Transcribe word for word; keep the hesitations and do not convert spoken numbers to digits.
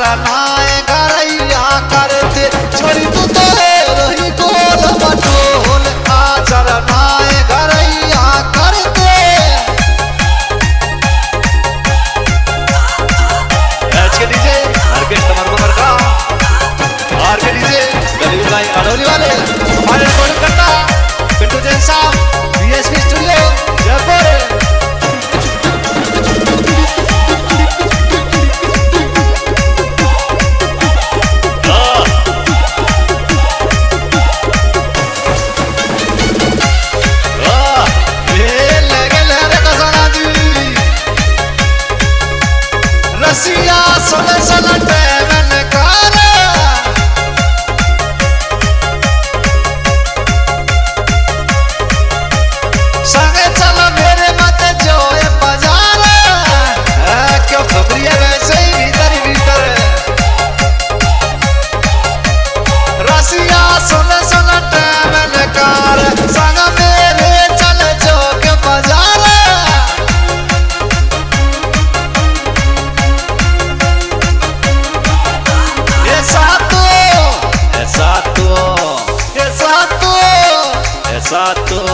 चरनाए घरैया करते छोरी तू तो रही गोल बटोल आ चरनाए घरैया करते एच के डीजे ऑर्केस्ट्रा मरमर का आर के डीजे गली भाई अडोली वाले हमारे रिकॉर्डिंग करता पिंटू जैन साहब बीएसपी स्टूडियो जयपुर। रसिया सोले सोले टेवन कारा संगे चला मेरे मत जोए बाजारा क्यों खबरिया वैसे ही भीतर भीतर रसिया सोले सोले टेवन कारा संग मेरे चल जो के बाजारा Sato